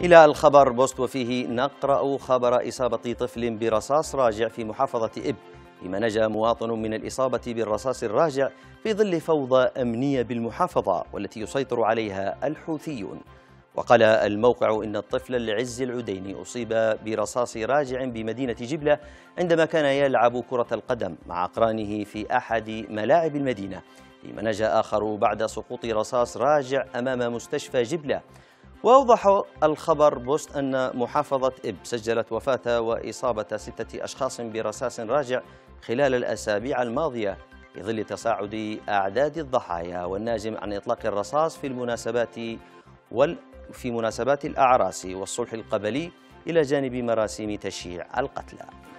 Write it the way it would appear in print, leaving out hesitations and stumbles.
إلى الخبر بوست، وفيه نقرأ خبر إصابة طفل برصاص راجع في محافظة إب، فيما نجا مواطن من الإصابة بالرصاص الراجع في ظل فوضى أمنية بالمحافظة والتي يسيطر عليها الحوثيون. وقال الموقع إن الطفل العز العديني أصيب برصاص راجع بمدينة جبلة عندما كان يلعب كرة القدم مع أقرانه في أحد ملاعب المدينة، فيما نجا آخر بعد سقوط رصاص راجع أمام مستشفى جبلة. وأوضح الخبر بوست أن محافظة إب سجلت وفاة وإصابة 6 أشخاص برصاص راجع خلال الأسابيع الماضية في ظل تصاعد أعداد الضحايا والناجم عن إطلاق الرصاص في مناسبات الأعراس والصلح القبلي إلى جانب مراسم تشييع القتلى.